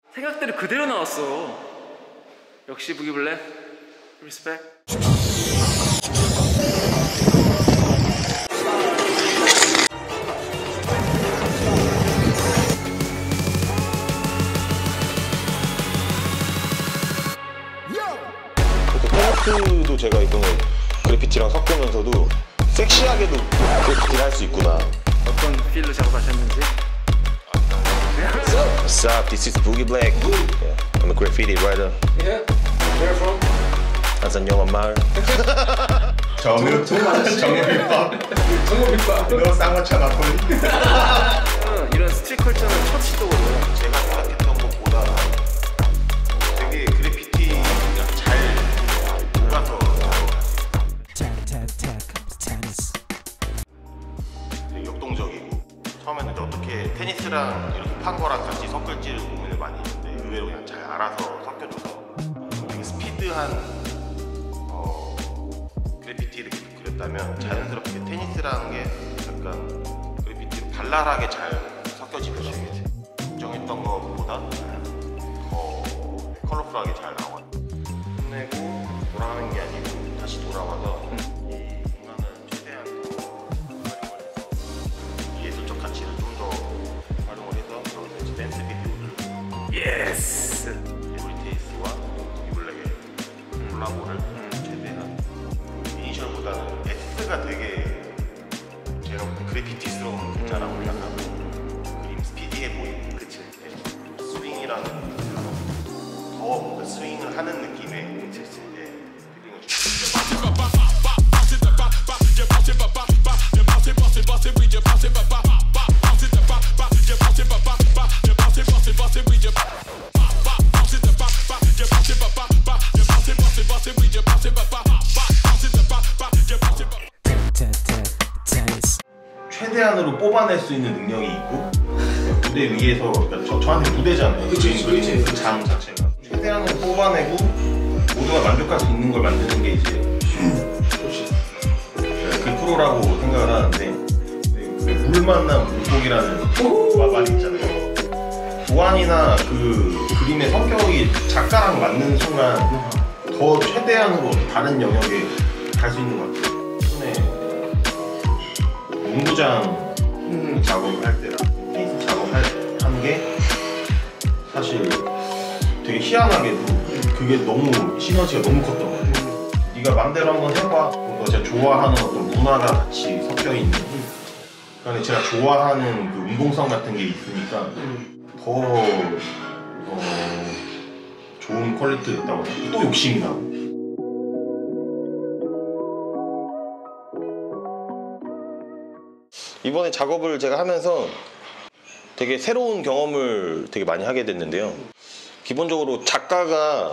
생각대로 그대로 나왔어. 역시 부기블랙 리스펙. 테니스도 제가 이번에 그래피티랑 섞으면서도 섹시하게도 그래피티를 할 수 있구나. 어떤 필로 작업하셨는지? What's up? This is Boogie Black. Yeah, I'm a graffiti writer. Yeah. Where from? 안산영화 마을. 정읍비법. 너 쌍화차 나폴리. 이런 스트릿 컬처는 첫 시도거든요. 제가 생각했던 것보다 되게 그래피티가 잘 녹아서 되게 역동적이고, 처음에는 어떻게 테니스랑 이렇게 판 거랑 같이 섞을지를 고민을 많이 했는데 의외로 그냥 잘 알아서 섞여줘서 되게 스피드한 그래피티를 그렸다면 자연스럽게 테니스라는 게 약간 그래피티로 발랄하게 잘 섞여지더라고요. 걱정했던 것보다 더 컬러풀하게 잘 나와요. 끝내고 돌아가는 게 아니고 다시 돌아와서 이 공간을 최대한 더 활용을 해서 이 예술적 가치를 좀 더 활용을 해서 여기서 이제 댄스 비디오를 예스! 에브리테이스와 부기블랙의 콜라보를 최대한 이니셜보다는 S가 되게 제가 볼 때 그래피티스러운 글자라고 생각하고 그림 스피디해 보이는, 그치? 네. 스윙이라는 더 뭔가 스윙을 하는 느낌의 필링을 주고 최대한으로 뽑아낼 수 있는 능력이 있고, 무대 위에서 저한테 무대잖아요. 그치. 그 장 자체가 최대한으로 뽑아내고 모두가 만족할 수 있는 걸 만드는 게 이제 그 프로라고 생각을 하는데, 물 만난 물고기라는 말이 있잖아요. 도안이나 그 그림의 성격이 작가랑 맞는 순간 더 최대한으로 다른 영역에 갈 수 있는 것 같아요. 농구장 작업을 할 때랑 테니스 작업하는 게 사실 되게 희한하게도 그게 너무 시너지가 너무 컸던 것 같아요. 네가 맘대로 한번 해봐. 너 제가 좋아하는 어떤 문화가 같이 섞여 있는, 그러니까 제가 좋아하는 그 운동성 같은 게 있으니까 더 좋은 퀄리티였다고 해서 또 욕심이 나고. 이번에 작업을 제가 하면서 되게 새로운 경험을 되게 많이 하게 됐는데요. 기본적으로 작가가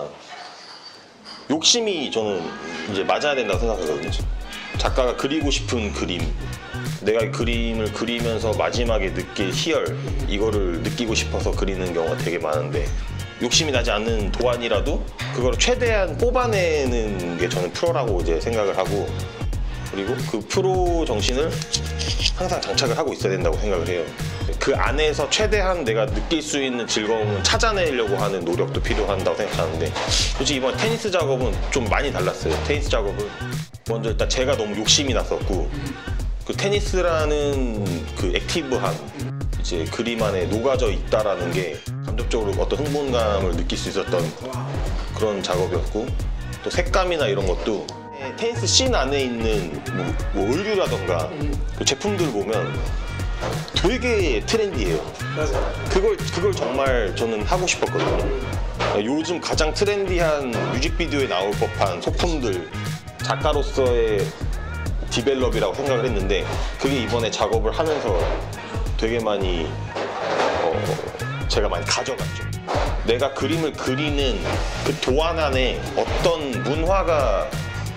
욕심이 저는 이제 맞아야 된다고 생각하거든요. 작가가 그리고 싶은 그림, 내가 그림을 그리면서 마지막에 느낄 희열, 이거를 느끼고 싶어서 그리는 경우가 되게 많은데, 욕심이 나지 않는 도안이라도 그걸 최대한 뽑아내는 게 저는 프로라고 이제 생각을 하고, 그리고 그 프로 정신을 항상 장착을 하고 있어야 된다고 생각을 해요. 그 안에서 최대한 내가 느낄 수 있는 즐거움을 찾아내려고 하는 노력도 필요한다고 생각하는데, 솔직히 이번 테니스 작업은 좀 많이 달랐어요. 테니스 작업은 먼저 일단 제가 너무 욕심이 났었고, 그 테니스라는 그 액티브한 이제 그림 안에 녹아져 있다라는 게 감정적으로 어떤 흥분감을 느낄 수 있었던 그런 작업이었고, 또 색감이나 이런 것도 테니스 씬 안에 있는 뭐 의류라던가 그 제품들 보면 되게 트렌디해요. 맞아. 그걸 정말 저는 하고 싶었거든요. 요즘 가장 트렌디한 뮤직비디오에 나올 법한 소품들, 작가로서의 디벨롭이라고 생각을 했는데, 그게 이번에 작업을 하면서 되게 많이 제가 많이 가져갔죠. 내가 그림을 그리는 그 도안 안에 어떤 문화가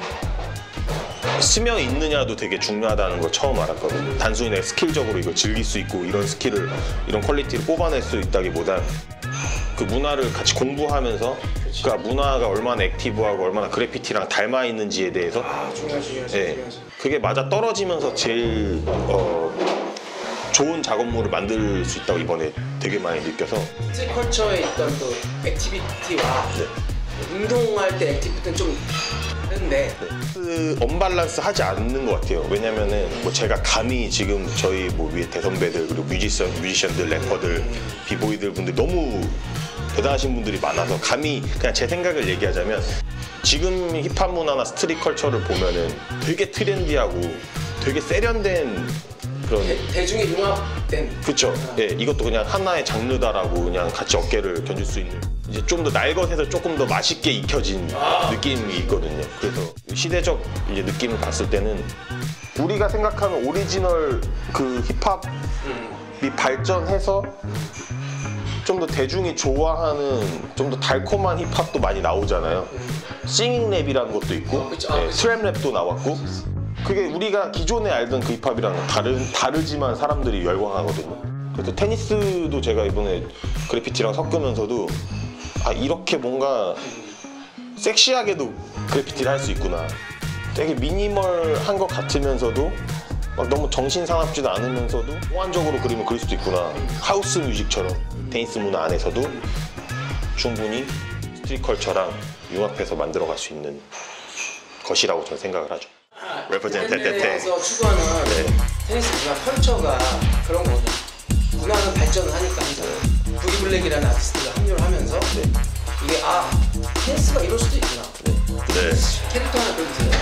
스며 있느냐도 되게 중요하다는 걸 처음 알았거든요. 단순히 내가 스킬적으로 이걸 즐길 수 있고 이런 스킬을, 이런 퀄리티를 뽑아낼 수 있다기보단 그 문화를 같이 공부하면서 그 문화가 얼마나 액티브하고 얼마나 그래피티랑 닮아 있는지에 대해서 중요하지. 그게 맞아 떨어지면서 제일 좋은 작업물을 만들 수 있다고 이번에 되게 많이 느껴서. 스트릿 컬처에 있던 또 액티비티와 네. 운동할 때 액티비티는 좀 다른데 언밸런스 하지 않는 것 같아요. 왜냐면은 뭐 제가 감히 지금 저희 뭐 위에 대선배들 그리고 뮤지션들, 래퍼들, 비보이들 분들 너무 대단하신 분들이 많아서 감히 그냥 제 생각을 얘기하자면 지금 힙합 문화나 스트릿 컬처를 보면은 되게 트렌디하고 되게 세련된 그런 대중이 융합된 그쵸. 예, 이것도 그냥 하나의 장르다라고 그냥 같이 어깨를 견줄 수 있는 이제 좀 더 날것에서 조금 더 맛있게 익혀진 느낌이 있거든요. 그래서 시대적 이제 느낌을 봤을 때는 우리가 생각하는 오리지널 그 힙합이 발전해서 좀 더 대중이 좋아하는 좀 더 달콤한 힙합도 많이 나오잖아요. 싱잉 랩이라는 것도 있고 그쵸. 예, 트랩 랩도 나왔고 그게 우리가 기존에 알던 그 힙합이랑 다르지만 사람들이 열광하거든요. 그래서 테니스도 제가 이번에 그래피티랑 섞으면서도 아 이렇게 뭔가 섹시하게도 그래피티를 할 수 있구나. 되게 미니멀한 것 같으면서도 막 너무 정신사납지도 않으면서도 호환적으로 그림을 그릴 수도 있구나. 하우스 뮤직처럼 테니스 문화 안에서도 충분히 스트릿 컬처랑 융합해서 만들어갈 수 있는 것이라고 저는 생각을 하죠. 래퍼에서 추구하는 테니스 문화 컬처가 그런 거죠. 문화는 발전을 하니까 부기블랙이라는 아티스트가 합류를 하면서 이게 아 테니스가 이럴 수도 있구나. 네. 캐릭터 하나 그려주세요.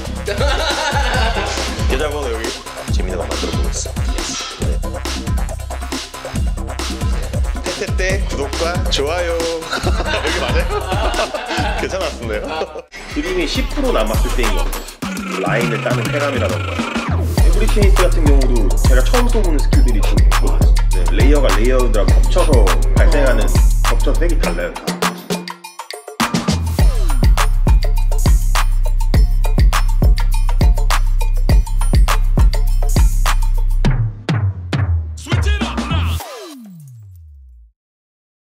계좌번호 여기 재밌는 거 만들어 보겠습니다. 테테테 구독과 좋아요. 여기 맞아요? 괜찮았었네요. 그림이 10% 남았을 때인 것 같아요. 라인을 따는 쾌감이라던가. 에브리 테니스 같은 경우도 제가 처음 써보는 스킬들이 좀 있고 레이어가 레이어들하고 겹쳐서 발생하는 겹쳐서 색이 달라요.